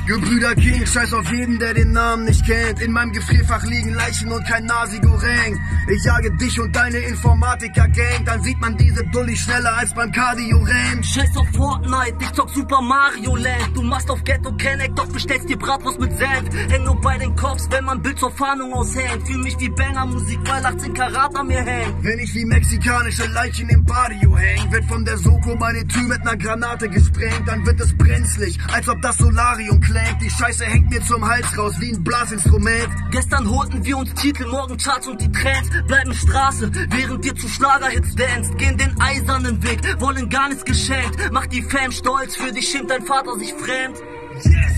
Gebrüder King, scheiß auf jeden, der den Namen nicht kennt. In meinem Gefrierfach liegen Leichen und kein Nasi-Goreng. Ich jage dich und deine Informatiker-Gang, dann sieht man diese Dulli schneller als beim Cardio-Rennen. Scheiß auf Fortnite, ich zock Super Mario Land. Du machst auf Ghetto Kenneck, doch bestellst dir Bratwurst mit Senf. Häng nur bei den Cops, wenn man Bild zur Fahndung aushängt. Fühl mich wie Banger-Musik, weil 18 Karat an mir hängt. Wenn ich wie mexikanische Leichen im Barrio häng, wird von der Soko meine Tür mit ner Granate gesprengt. Dann wird es brenzlig, als ob das Solarium klingt. Die Scheiße hängt mir zum Hals raus wie ein Blasinstrument. Gestern holten wir uns Titel, morgen Charts und die Trends bleiben Straße, während wir zu Schlagerhits danced. Gehen den eisernen Weg, wollen gar nichts geschenkt. Mach die Fam stolz, für dich schämt dein Vater sich fremd. Yes!